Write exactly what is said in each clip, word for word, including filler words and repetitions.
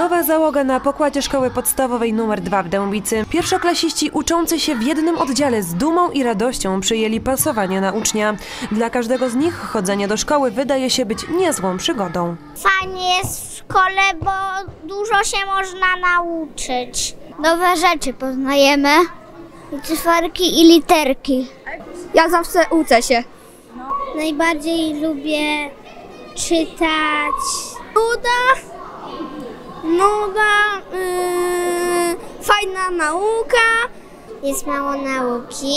Nowa załoga na pokładzie szkoły podstawowej numer dwa w Dębicy. Pierwszoklasiści uczący się w jednym oddziale z dumą i radością przyjęli pasowanie na ucznia. Dla każdego z nich chodzenie do szkoły wydaje się być niezłą przygodą. Fajnie jest w szkole, bo dużo się można nauczyć. Nowe rzeczy poznajemy, i cyferki i literki. Ja zawsze uczę się. Najbardziej lubię czytać. Nuda, nuda, yy, fajna nauka. Jest mało nauki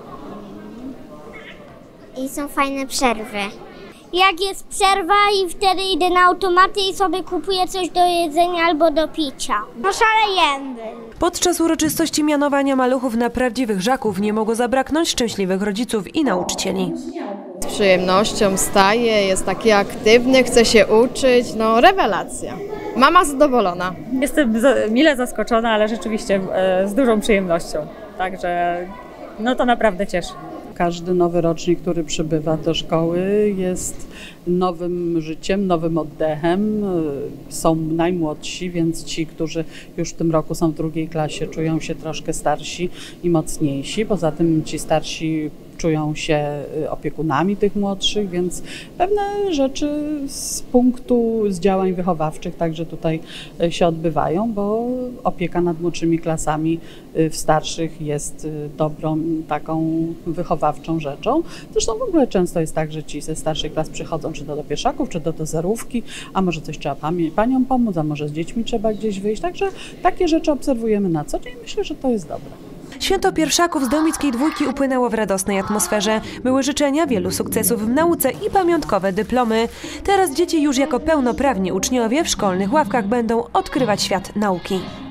i są fajne przerwy. Jak jest przerwa i wtedy idę na automaty i sobie kupuję coś do jedzenia albo do picia. No szalejemy. Podczas uroczystości mianowania maluchów na prawdziwych żaków nie mogło zabraknąć szczęśliwych rodziców i nauczycieli. Z przyjemnością wstaje, jest taki aktywny, chce się uczyć, no rewelacja. Mama zadowolona. Jestem mile zaskoczona, ale rzeczywiście z dużą przyjemnością, także no to naprawdę cieszy. Każdy nowy rocznik, który przybywa do szkoły, jest nowym życiem, nowym oddechem. Są najmłodsi, więc ci, którzy już w tym roku są w drugiej klasie, czują się troszkę starsi i mocniejsi. Poza tym ci starsi czują się opiekunami tych młodszych, więc pewne rzeczy z punktu, z działań wychowawczych także tutaj się odbywają, bo opieka nad młodszymi klasami w starszych jest dobrą taką wychowawczą rzeczą. Zresztą w ogóle często jest tak, że ci ze starszych klas przychodzą czy to do pieszaków, czy do dozerówki, a może coś trzeba paniom pomóc, a może z dziećmi trzeba gdzieś wyjść. Także takie rzeczy obserwujemy na co dzień. Myślę, że to jest dobre. Święto pierwszaków z dębickiej dwójki upłynęło w radosnej atmosferze. Były życzenia wielu sukcesów w nauce i pamiątkowe dyplomy. Teraz dzieci już jako pełnoprawni uczniowie w szkolnych ławkach będą odkrywać świat nauki.